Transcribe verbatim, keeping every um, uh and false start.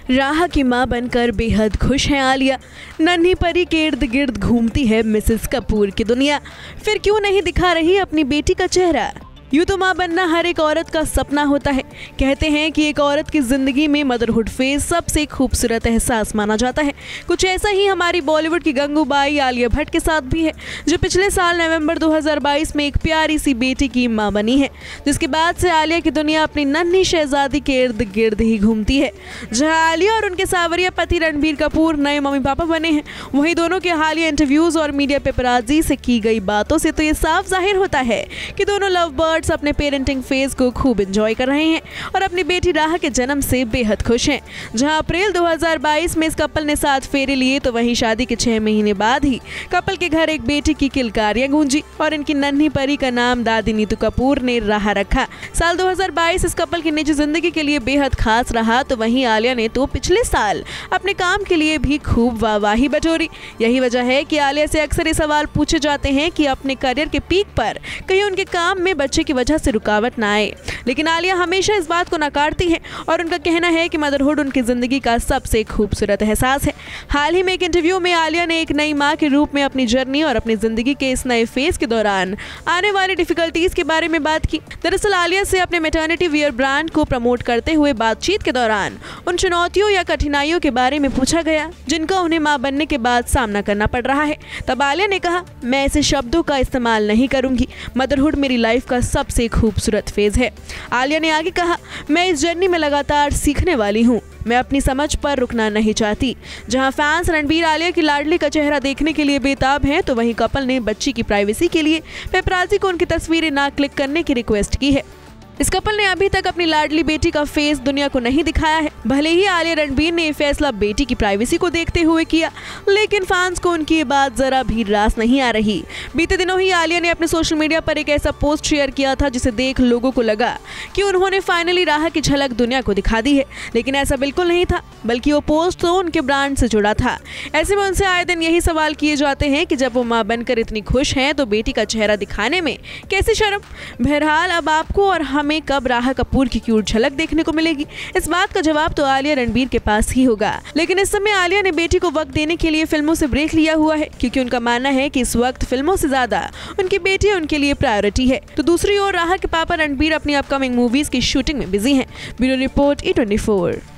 राह की मां बनकर बेहद खुश हैं आलिया। नन्ही परी के इर्द गिर्द घूमती है मिसेस कपूर की दुनिया। फिर क्यों नहीं दिखा रही अपनी बेटी का चेहरा। यूँ तो माँ बनना हर एक औरत का सपना होता है। कहते हैं कि एक औरत की जिंदगी में मदरहुड फेज सबसे खूबसूरत एहसास माना जाता है। कुछ ऐसा ही हमारी बॉलीवुड की गंगूबाई आलिया भट्ट के साथ भी है, जो पिछले साल नवंबर दो हज़ार बाईस में एक प्यारी सी बेटी की मां बनी है, जिसके बाद से आलिया की दुनिया अपनी नन्ही शहजादी के इर्द गिर्द ही घूमती है। जहाँ आलिया और उनके सावरिया पति रणबीर कपूर नए मम्मी पापा बने हैं, वहीं दोनों के हालिया इंटरव्यूज और मीडिया पेपराजी से की गई बातों से तो ये साफ जाहिर होता है कि दोनों लव बर्ड अपने पेरेंटिंग फेज को खूब एंजॉय कर रहे हैं और अपनी बेटी राह के जन्म से बेहद खुश हैं। जहां अप्रैल दो हज़ार बाईस में इस कपल ने सात फेरे लिए, तो वहीं शादी के छह महीने बाद ही कपल के घर एक बेटी की किलकारियां गूंजी और इनकी नन्ही परी का नाम दादी नीतू कपूर ने राह रखा। साल दो हज़ार बाईस इस कपल की निजी जिंदगी के लिए बेहद खास रहा, तो वहीं आलिया ने तो पिछले साल अपने काम के लिए भी खूब वाहवाही बटोरी। यही वजह है कि आलिया से अक्सर ये सवाल पूछे जाते हैं कि अपने करियर के पीक पर कहीं उनके काम में बच्चे की वजह से रुकावट ना आए, लेकिन आलिया हमेशा इस बात को नकारती है और उनका कहना है कि मदरहुड उनकी जिंदगी का सबसे खूबसूरत एहसास है। हाल ही में एक इंटरव्यू में आलिया ने एक नई मां के रूप में अपनी जर्नी और अपनी जिंदगी के इस नए फेज के दौरान आने वाली डिफिकल्टीज के बारे में बात की। दरअसल आलिया से अपने मैटरनिटी वियर ब्रांड को प्रमोट करते हुए बातचीत के दौरान उन चुनौतियों या कठिनाइयों के बारे में पूछा गया जिनका उन्हें मां बनने के बाद सामना करना पड़ रहा है। तब आलिया ने कहा, मैं ऐसे शब्दों का इस्तेमाल नहीं करूंगी, मदरहुड मेरी लाइफ का सबसे खूबसूरत फेज है। आलिया ने आगे कहा, मैं इस जर्नी में लगातार सीखने वाली हूँ, मैं अपनी समझ पर रुकना नहीं चाहती। जहां फैंस रणबीर आलिया की लाडली का चेहरा देखने के लिए बेताब हैं, तो वहीं कपल ने बच्ची की प्राइवेसी के लिए पेपराजी को उनकी तस्वीरें ना क्लिक करने की रिक्वेस्ट की है। इस कपल ने अभी तक अपनी लाडली बेटी का फेस दुनिया को नहीं दिखाया है। भले ही आलिया रणबीर ने फैसला बेटी की प्राइवेसी को देखते हुए किया, लेकिन फैंस को उनकी ये बात जरा भी रास नहीं आ रही। बीते दिनों ही आलिया ने अपने सोशल मीडिया पर एक ऐसा पोस्ट शेयर किया था जिसे देख लोगों को लगा कि उन्होंने फाइनली राह की झलक दुनिया को दिखा दी है, लेकिन ऐसा बिल्कुल नहीं था, बल्कि वो पोस्ट तो उनके ब्रांड से जुड़ा था। ऐसे में उनसे आए दिन यही सवाल किए जाते हैं कि जब वो माँ बनकर इतनी खुश हैं, तो बेटी का चेहरा दिखाने में कैसी शर्म। बहरहाल अब आपको और हमें कब राह कपूर की क्यूट झलक देखने को मिलेगी, इस बात का जवाब तो आलिया रणबीर के पास ही होगा। लेकिन इस समय आलिया ने बेटी को वक्त देने के लिए फिल्मों से ब्रेक लिया हुआ है, क्योंकि उनका मानना है कि इस वक्त फिल्मों से ज्यादा उनकी बेटी उनके लिए प्रायोरिटी है। तो दूसरी ओर राह के पापा रणबीर अपनी अपकमिंग मूवीज की शूटिंग में बिजी हैं। Bureau report E twenty four.